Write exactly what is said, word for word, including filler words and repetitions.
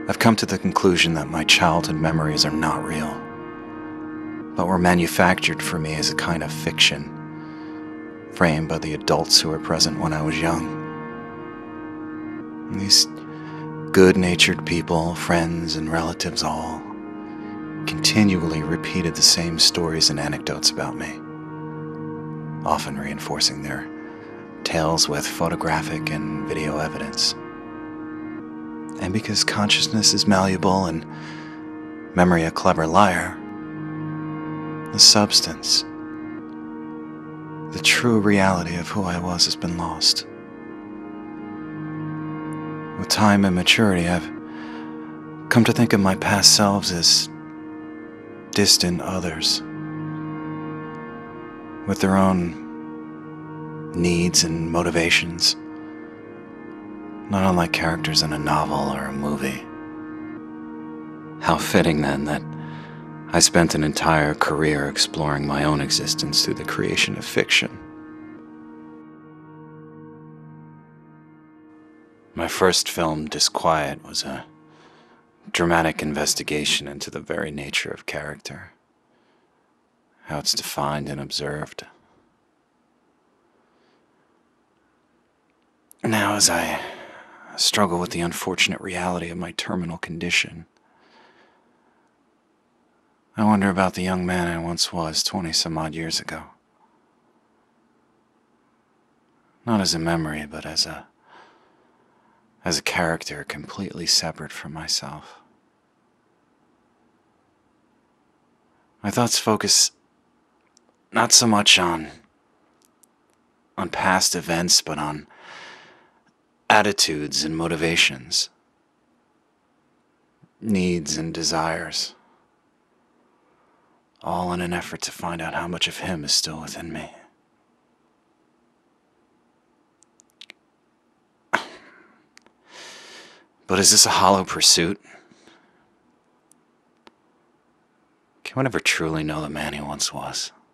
I've come to the conclusion that my childhood memories are not real, but were manufactured for me as a kind of fiction, framed by the adults who were present when I was young. And these good-natured people, friends and relatives all, continually repeated the same stories and anecdotes about me, often reinforcing their tales with photographic and video evidence. And because consciousness is malleable and memory a clever liar, the substance, the true reality of who I was has been lost. With time and maturity, I've come to think of my past selves as distant others, with their own needs and motivations, not unlike characters in a novel or a movie. How fitting, then, that I spent an entire career exploring my own existence through the creation of fiction. My first film, Disquiet, was a dramatic investigation into the very nature of character, how it's defined and observed. Now, as I struggle with the unfortunate reality of my terminal condition, I wonder about the young man I once was twenty some odd years ago. Not as a memory, but as a as a character completely separate from myself. My thoughts focus not so much on on past events, but on attitudes and motivations, needs and desires, all in an effort to find out how much of him is still within me. But is this a hollow pursuit? Can one ever truly know the man he once was?